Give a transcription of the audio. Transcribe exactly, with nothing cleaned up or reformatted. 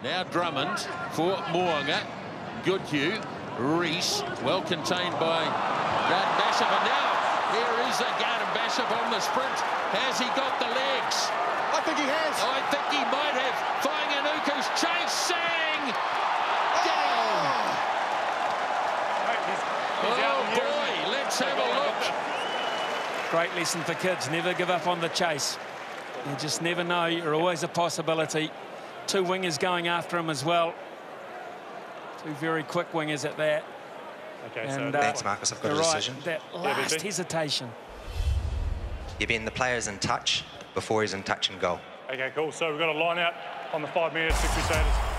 Now Drummond for Mo'unga. Goodhue. Reece, well contained by Garden-Bachop. And now here is a Garden-Bachop on the sprint. Has he got the legs? I think he has. I think he might have. Whainganuku's chasing. Oh, Oh boy, let's have a look. Great lesson for kids. Never give up on the chase. You just never know. You're always a possibility. Two wingers going after him as well. Two very quick wingers at that. Okay, and, so uh, thanks, Marcus. I've got a right, decision. That last hesitation. You're being the players in touch before he's in touch and goal. Okay, cool. So we've got a line out on the five metre, sixty status.